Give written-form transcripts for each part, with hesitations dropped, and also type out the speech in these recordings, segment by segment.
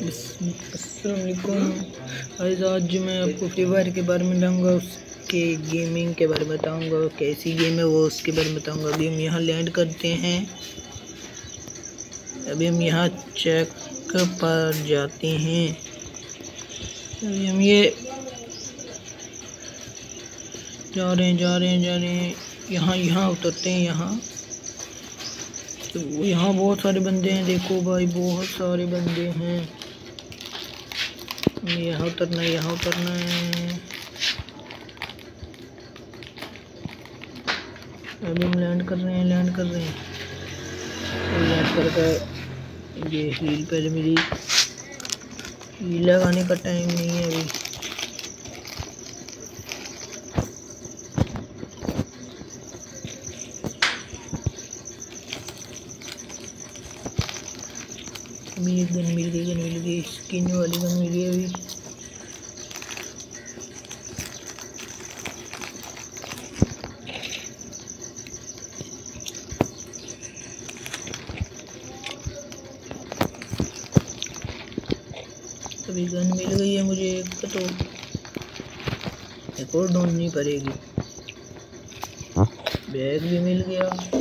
अस्सलाम वालेकुम। आज मैं आपको फ्री फायर के बारे में बताऊँगा, उसके गेमिंग के बारे में बताऊँगा, कैसी गेम है वो उसके बारे में बताऊँगा। अभी हम यहाँ लैंड करते हैं। अभी हम यहाँ चेक पर जाते हैं। अभी हम ये जा रहे हैं यहाँ उतरते हैं। यहाँ बहुत सारे बंदे हैं। देखो भाई, बहुत सारे बंदे हैं। यहाँ उतरना है। अभी हम लैंड कर रहे हैं। लैंड कर ये हील, पहले मेरी हील लगाने का टाइम नहीं है अभी। अभी एक गन मिल गई, स्किन वाली गन मिली है अभी। अभी गन मिल गई है मुझे एक, तो एक और ढूंढनी पड़ेगी। बैग भी मिल गया।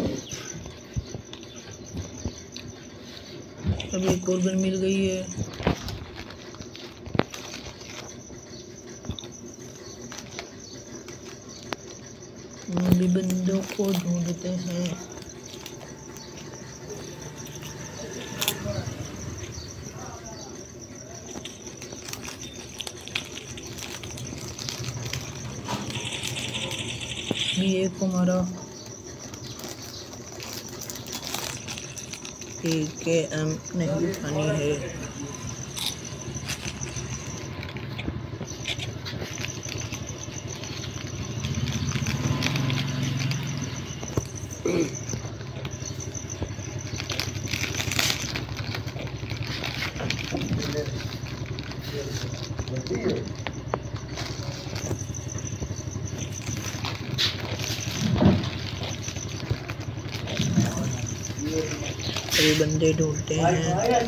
अभी एक और गन मिल गई है। अभी बंदों को ढूंढते हैं। एक को मारा। AKM नहीं उठानी है। अभी बंदे ढूंढते हैं।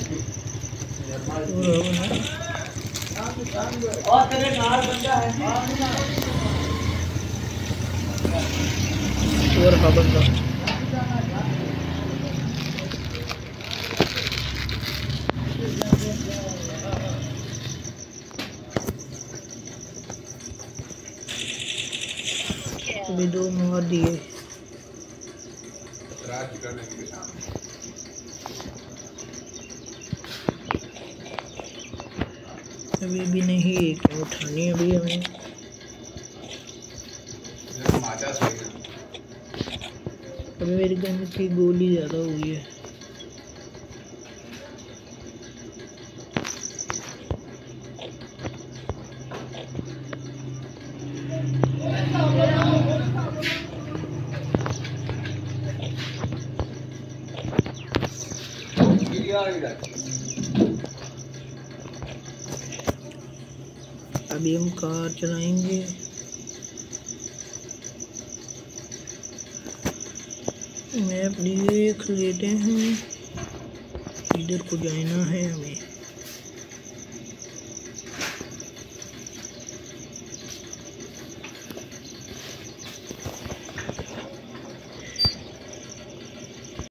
और हाँ बंदा। अभी 2 मार दिए। अभी भी नहीं, क्या उठानी है अभी हमें। अभी मेरी गन की गोली ज़्यादा हुई है। अभी हम कार चलाएंगे। मैप देख लेते हैं, इधर को जाना है हमें।